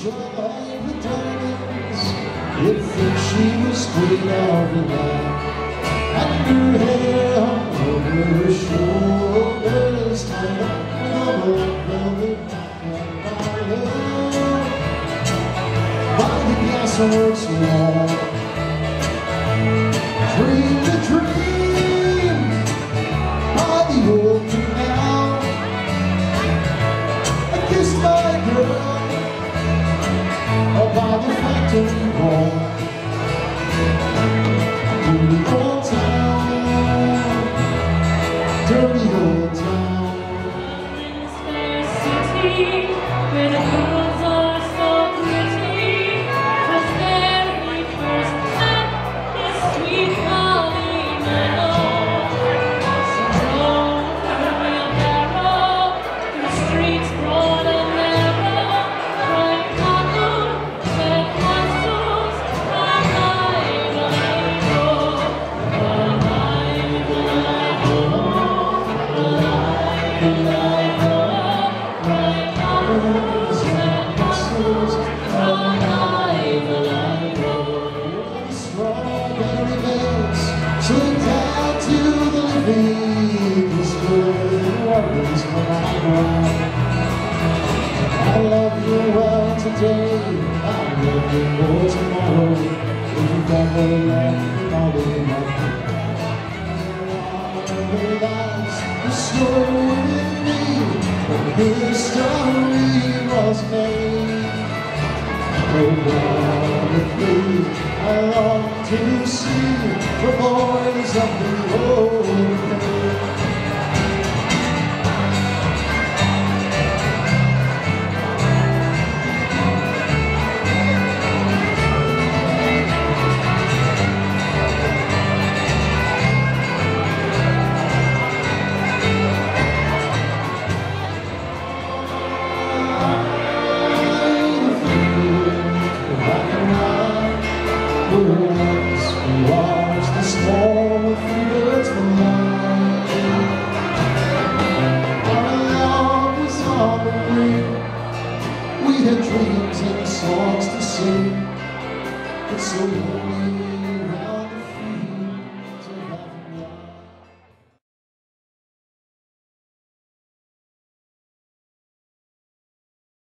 shine with diamonds. You'd think she was straight out of line. And her hair hung over her shoulders, tied up with a black velvet collar. By the gasworks wall, dream to dream by the old canal. I kissed my girl by the factory wall. Dirty old town, dirty old town. In this fair city, where the girls are so pretty, 'twas there we first met this sweet Molly Mellow. She drove her wheelbarrow through streets broad and narrow, crying cotton, fed horses, alive, alive, oh, alive, alive, oh, alive, alive, oh, crying cotton, fed horses, alive, alive, oh. Strawberry bells swing down to the living waters when I cry. I love you well today, I love you more tomorrow. If you got more love, I'll be enough. The lights are still with me when history was made. Oh, wonderfully, I long to see the boys of the old days. Watch the small fields fly. Our love was on the wing. We had dreams and songs to sing. It's so lonely.